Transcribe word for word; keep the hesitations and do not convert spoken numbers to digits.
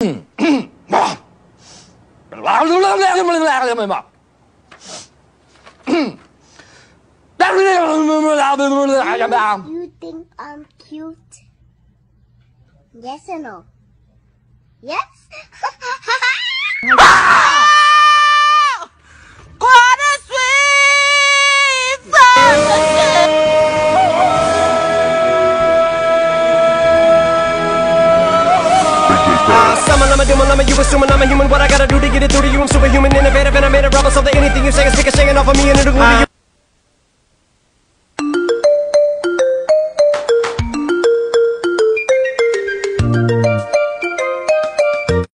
You think I'm cute? Yes or no? Yes? What a sweet Summon, I'm a demon, I'm a you assuming I'm a human. What I gotta do to get it through to you? I'm superhuman, innovative, and I made a rubber so that anything you say is speaking, singing off of me and it'll glue to you.